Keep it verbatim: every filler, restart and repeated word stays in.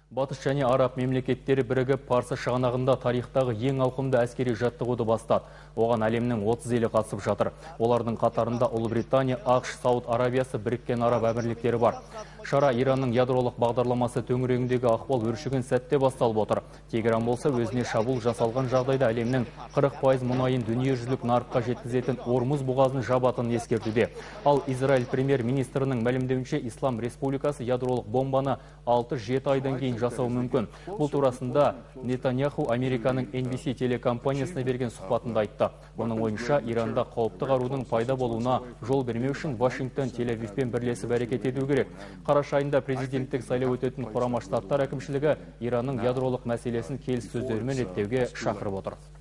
Батыс және араб мемлекеттері бірігіп Парсы шығанағында тарихтағы ең ауқымды әскери жаттығуды бастады. Оған әлемнің отыз елі қатысып жатыр. Олардың қатарында Ұлыбритания, ақш, Сауд Арабиясы, Біріккен Араб Әмірліктері бар. Шара Иранның ядролық бағдарламасы төңірегіндегі ахуал өршіген сәтте басталып отыр. Тегеран болса, өзіне шабуыл жасалған жағдайда әлемнің қырық пайыз мұнайын дүниежүзілік нарыққа жеткізетін Ормұз бұғазын жабатынын ескертуде. Ал Израиль премьер-министрінің мәлімдеуінше, Ислам Республикасы ядролық бомбаны алты жеті айдан кейін жасау мүмкін. Бұл турасында Нетаньяху Американың эн би си телекомпаниясына берген сұхбатында айтты. Оның ойынша, Иранда қауіпті қарудың пайда болуына жол бермеу үшін Вашингтон Тель-Авивпен бірлесіп әрекет ету керек. Қараша айында президенттік сайлау өтетін Құрама Штаттар әкімшілігі Иранның ядролық мәселесін келіссөздермен реттеуге шақырып отыр.